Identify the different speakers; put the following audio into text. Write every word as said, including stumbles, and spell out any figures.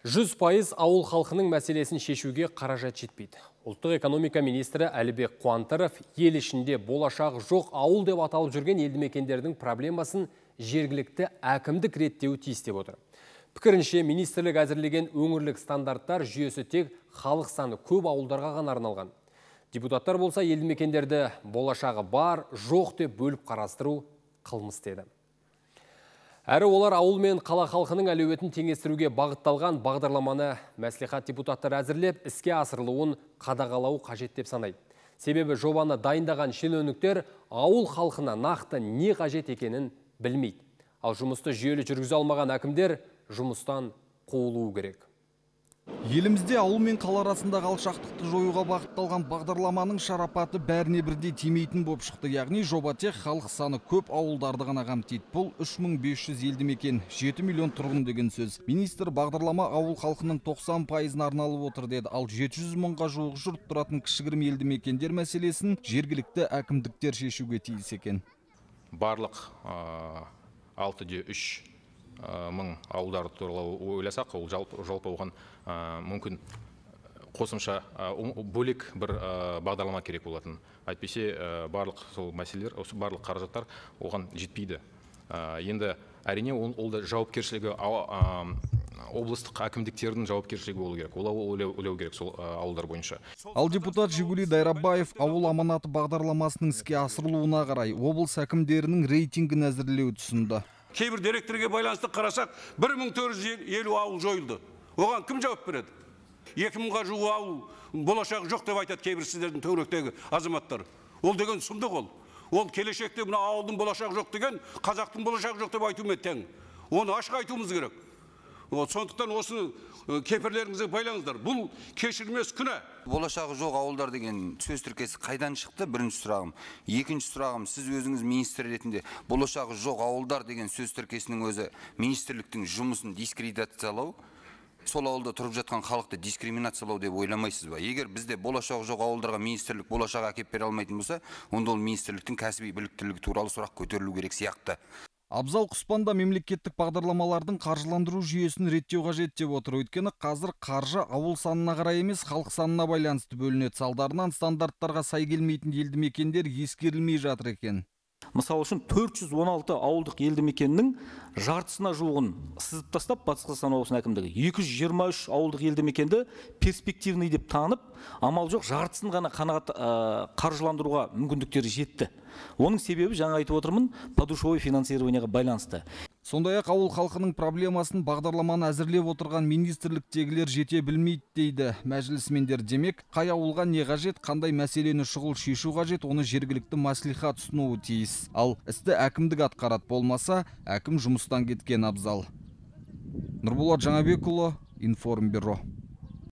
Speaker 1: жүз пайыз ауыл халқының мәселесін шешуге қаражат жетпейді. Ұлттық экономика министрі Әлібек Қуантаров ел ішінде болашағы жоқ ауыл деп аталып жүрген елді мекендердің проблемасын жергілікті әкімдік реттеуі тиіс деп отыр. Пікірінше, министрлік әзірлеген өңірлік стандарттар жүйесі тек халық саны көп ауылдарға ғана арналған. Депутаттар болса елді мекендерді болашағы бар, жоқ деп бөліп қарастыру қылмыс деді. Әрі олар ауыл мен қала халқының әлеуетін теңестіруге бағытталған бағдарламаны мәслихат депутаттар әзірлеп, іске асырылуын қадағалау қажет деп санайды. Себебі жобаны дайындаған шенеуніктер ауыл халқына нақты не қажет екенін білмейді. Ал жұмысты жүйелі жүргізе алмаған әкімдер жұмыстан қуылуы керек.
Speaker 2: Елімізде ауыл мен қала арасындағы алшақтықты жоюға бағытталған бағдарламаның шарапаты бәріне бірдей тимейтін болып шықты. Яғни жоба тек халық саны көп ауылдарды ғана қамтиды. Бұл үш мың бес жүз елді мекен, жеті миллион тұрғын деген сөз. Министр бағдарлама ауыл халқының тоқсан пайызына арналып отыр деді. Ал жеті жүз мыңға жуық жұрт тұратын кішігірім елді мекендер мәселесін жергілікті әкімдіктер шешуге тиіс екен.
Speaker 3: Барлық алты де үш мың ауылдар туралы ойласақ, ол жалпы оған мүмкін қосымша бөлек бір бағдарлама керек болатын. Әйтпесе барлық сол мәселелер, барлық қаражаттар оған жетпейді. Енді әрине ол да жауапкершілігі облыстық әкімдіктердің жауапкершілігі болу керек. Ол ойлау керек сол ауылдар бойынша.
Speaker 2: Ал депутат Жигули Дайрабаев ауыл аманаты бағдарламасының іске асырылуына қарай облыс әкімдерінің рейтингін әзірлеуді ұсынды.
Speaker 4: Кейбір деректерге байланысты қарасақ, бір мың төрт жүз елу ауыл жойылды. Оған кім жауап береді? екі мыңға жуық ауыл болашағы жоқ деп айтады кейбір сіздердің төңіректегі азаматтар. Ол деген сұмдық ол. Ол келешекте мына ауылдың болашағы жоқ деген, қазақтың болашағы жоқ деп айтумен тең. Оны ашық айтуымыз керек. Сондықтан осыны кепірлеріңізге байлаңыздар. Бұл кешірмес күнә.
Speaker 5: Болашағы жоқ ауылдар деген сөз тіркесі қайдан шықты? Бірінші сұрағым. Екінші сұрағым, сіз өзіңіз министр ретінде болашағы жоқ ауылдар деген сөз тіркесінің өзі министрліктің жұмысын дискредитациялау, сол ауылда тұрып жатқан халықты дискриминациялау деп ойламайсыз ба? Егер бізде болашағы жоқ ауылдарға министрлік болашақ әкеп бере алмайтын болса, онда ол министрліктің кәсіби біліктілігі туралы сұрақ көтерілу керек сияқты.
Speaker 2: Абзал Құспанда мемлекеттік бағдарламалардың қаржыландыру жүйесін реттеу қажет деп отыр. Өйткені қазір қаржы ауыл санына қарай емес, халық санына байланысты бөлінеді. Салдарынан стандарттарға сай келмейтін елді мекендер ескерілмей жатыр екен.
Speaker 6: Мысалы үшін төрт жүз он алты ауылдық елді мекеннің жартысына жуығын сызып тастап, Батыс Қазақстан облысының әкімдігі екі жүз жиырма үш ауылдық елді мекенді перспективный деп танып, амал жоқ жартысын ғана қанағат қаржыландыруға мүмкіндіктері жетті. Оның себебі жаңа айтып отырмын, подушевой финансированияға байланысты.
Speaker 2: Сондай-ақ ауыл халқының проблемасын бағдарламаны әзірлеп отырған министрліктегілер жете білмейді дейді мәжілісмендер. Демек, қай ауылға не қажет, қандай мәселені шұғыл шешу қажет, оны жергілікті мәслихат ұсынуы тиіс. Ал істі әкімдік атқарат, болмаса, әкім жұмыстан кеткен абзал. Нұрболат Жаңабекұлы, Информбюро.